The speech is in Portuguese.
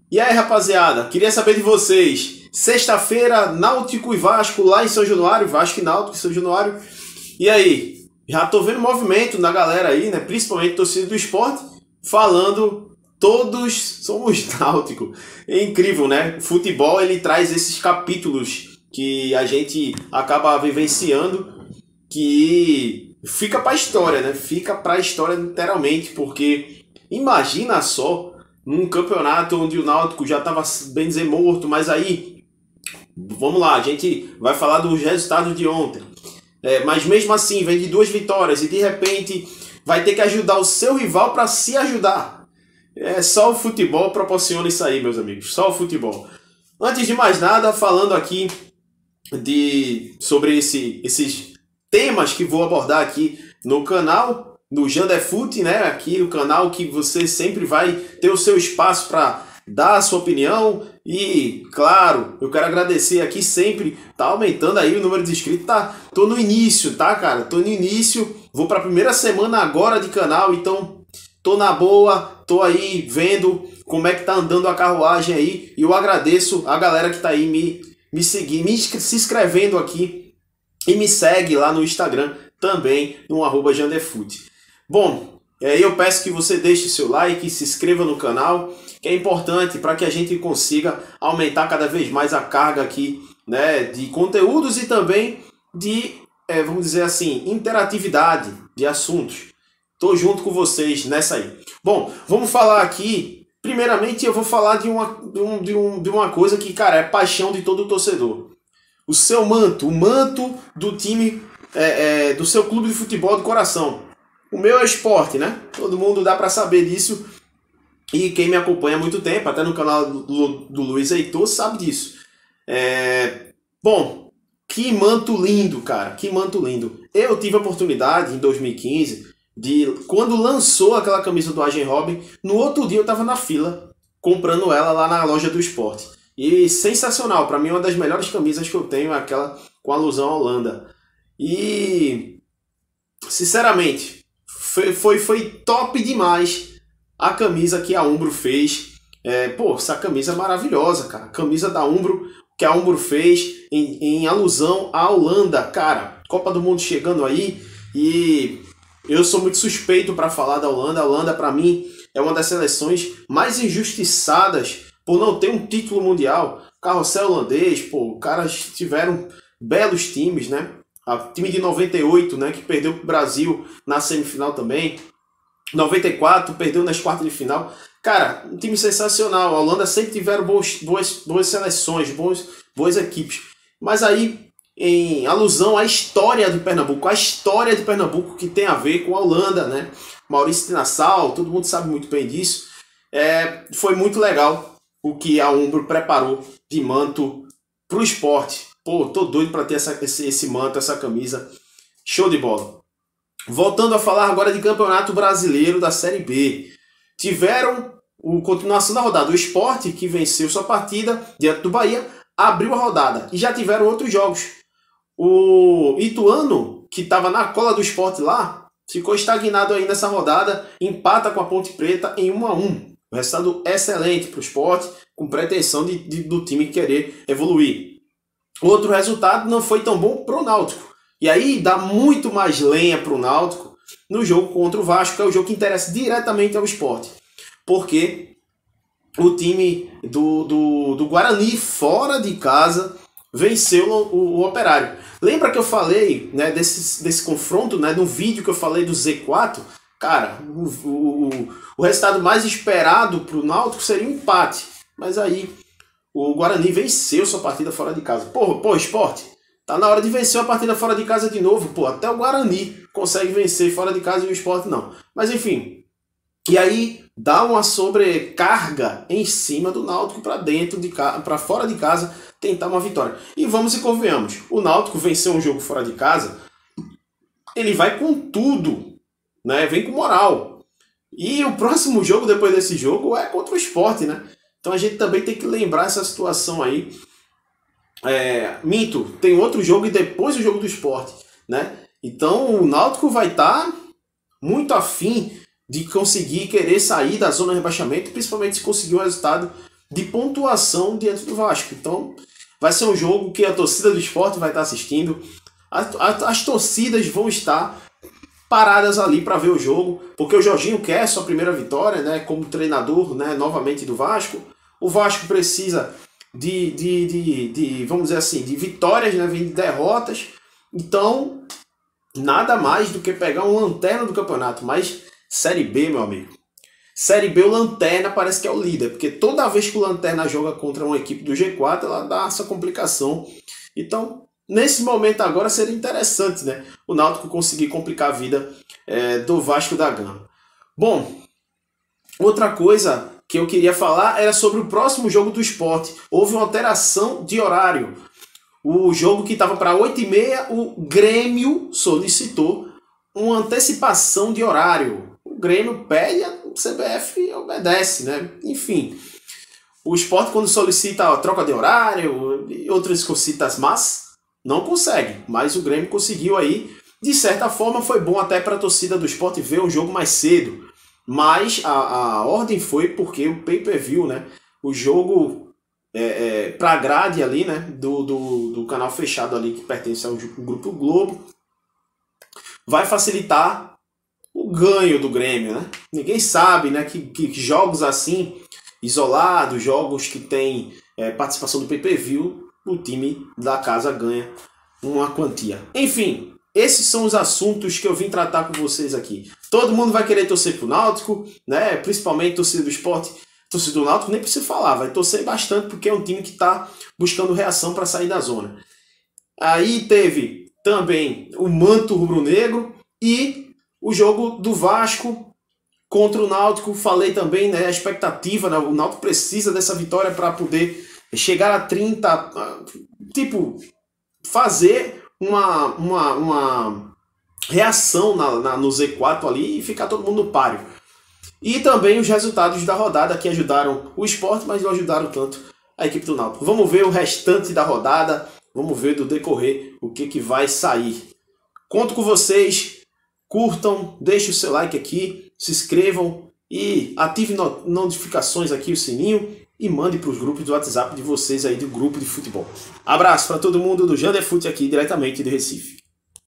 E aí, rapaziada, queria saber de vocês. Sexta-feira, Náutico e Vasco lá em São Januário, Vasco e Náutico em São Januário. E aí, já tô vendo movimento na galera aí, né? Principalmente torcida do esporte, falando todos somos Náutico. É incrível, né? O futebol, ele traz esses capítulos que a gente acaba vivenciando, que fica pra história, né? Fica pra história literalmente, porque imagina só num campeonato onde o Náutico já estava, bem dizer, morto, mas aí, vamos lá, a gente vai falar dos resultados de ontem. Mas mesmo assim, vem de 2 vitórias e de repente vai ter que ajudar o seu rival para se ajudar. Só o futebol proporciona isso aí, meus amigos, só o futebol. Antes de mais nada, falando aqui sobre esses temas que vou abordar aqui no canal, no Jandefute, né? Aqui o canal que você sempre vai ter o seu espaço para dar a sua opinião. E, claro, eu quero agradecer aqui sempre. Tá aumentando aí o número de inscritos. Tô no início, tá, cara? Tô no início. Vou para a primeira semana agora de canal, então tô na boa. Tô aí vendo como é que tá andando a carruagem aí. E eu agradeço a galera que tá aí me seguindo, se inscrevendo aqui. E me segue lá no Instagram também, no @Jandefute. Bom, eu peço que você deixe seu like, se inscreva no canal, que é importante para que a gente consiga aumentar cada vez mais a carga aqui, né, de conteúdos e também de, vamos dizer assim, interatividade de assuntos. Tô junto com vocês nessa aí. Bom, vamos falar aqui. Primeiramente, eu vou falar de uma coisa que, cara, é paixão de todo torcedor. O seu manto, o manto do time, do seu clube de futebol do coração. O meu é esporte, né? Todo mundo dá para saber disso. E quem me acompanha há muito tempo, até no canal do Luiz Heitor, sabe disso. Bom, que manto lindo, cara. Que manto lindo. Eu tive a oportunidade, em 2015, quando lançou aquela camisa do Arjen Robben, no outro dia eu estava na fila, comprando ela lá na loja do esporte. E sensacional. Para mim, uma das melhores camisas que eu tenho é aquela com alusão à Holanda. E, sinceramente, foi top demais a camisa que a Umbro fez. Essa camisa é maravilhosa, cara. Camisa da Umbro, que a Umbro fez em alusão à Holanda. Cara, Copa do Mundo chegando aí e eu sou muito suspeito para falar da Holanda. A Holanda, para mim, é uma das seleções mais injustiçadas por não ter um título mundial. Carrossel holandês, caras tiveram belos times, né? O time de 98, né, que perdeu para o Brasil na semifinal também. 94, perdeu nas quartas de final. Cara, um time sensacional. A Holanda sempre tiveram boas seleções, boas equipes. Mas aí, em alusão à história de Pernambuco, que tem a ver com a Holanda, né? Maurício de Nassau, todo mundo sabe muito bem disso. Foi muito legal o que a Umbro preparou de manto para o esporte. Tô doido para ter esse manto, essa camisa. Show de bola. Voltando a falar agora de Campeonato Brasileiro da Série B. Tiveram continuação da rodada. O Sport, que venceu sua partida diante do Bahia, abriu a rodada. E já tiveram outros jogos. O Ituano, que estava na cola do Sport lá, ficou estagnado aí nessa rodada. Empata com a Ponte Preta em 1-1. Um resultado excelente para o Sport, com pretensão do time querer evoluir. Outro resultado não foi tão bom para o Náutico. E aí dá muito mais lenha para o Náutico no jogo contra o Vasco, que é o jogo que interessa diretamente ao Sport. Porque o time do Guarani, fora de casa, venceu o Operário. Lembra que eu falei, né, desse confronto, né, no vídeo que eu falei do Z4? Cara, o resultado mais esperado para o Náutico seria um empate. Mas aí o Guarani venceu sua partida fora de casa. Sport, tá na hora de vencer a partida fora de casa de novo. Até o Guarani consegue vencer fora de casa e o Sport não. Mas enfim. E aí dá uma sobrecarga em cima do Náutico para fora de casa tentar uma vitória. E vamos e convenhamos. O Náutico venceu um jogo fora de casa. Ele vai com tudo, né? Vem com moral. E o próximo jogo depois desse jogo é contra o Sport, né? Então a gente também tem que lembrar essa situação aí. Tem outro jogo e depois o jogo do Sport, né? Então o Náutico vai estar muito afim de conseguir querer sair da zona de rebaixamento, principalmente se conseguir um resultado de pontuação diante do Vasco. Então, vai ser um jogo que a torcida do Sport vai estar assistindo. As torcidas vão estar paradas ali para ver o jogo, porque o Jorginho quer sua primeira vitória, né, como treinador, né, novamente do Vasco. O Vasco precisa vamos dizer assim, de vitórias, né, de derrotas. Então, nada mais do que pegar um lanterna do campeonato. Mas Série B, meu amigo, Série B, o Lanterna parece que é o líder, porque toda vez que o Lanterna joga contra uma equipe do G4, ela dá essa complicação. Então, nesse momento agora seria interessante, né, o Náutico conseguir complicar a vida do Vasco da Gama. Bom, outra coisa que eu queria falar era sobre o próximo jogo do Sport. Houve uma alteração de horário. O jogo que estava para 8h30, o Grêmio solicitou uma antecipação de horário. O Grêmio pede, a CBF obedece, né? Enfim, o Sport, quando solicita a troca de horário, outras cositas más, não consegue. Mas o Grêmio conseguiu aí. De certa forma, foi bom até para a torcida do Sport ver um jogo mais cedo. Mas a ordem foi porque o pay-per-view, né? O jogo para a grade ali, né? Do canal fechado ali que pertence ao Grupo Globo, vai facilitar o ganho do Grêmio, né? Ninguém sabe, né, que jogos assim, isolados, jogos que tem participação do pay-per-view, o time da casa ganha uma quantia. Enfim, esses são os assuntos que eu vim tratar com vocês aqui. Todo mundo vai querer torcer pro Náutico, né? Principalmente torcida do Sport. Torcida do Náutico nem precisa falar, vai torcer bastante porque é um time que está buscando reação para sair da zona. Aí teve também o manto rubro-negro e o jogo do Vasco contra o Náutico. Falei também, né, a expectativa, né, o Náutico precisa dessa vitória para poder chegar a 30, tipo, fazer uma reação no Z4 ali e ficar todo mundo no páreo. E também os resultados da rodada que ajudaram o Sport, mas não ajudaram tanto a equipe do Náutico. Vamos ver o restante da rodada, vamos ver do decorrer o que vai sair. Conto com vocês, curtam, deixem o seu like aqui, se inscrevam e ativem notificações aqui, o sininho, e mande para os grupos do WhatsApp de vocês aí do grupo de futebol. Abraço para todo mundo do Janderfute aqui diretamente de Recife.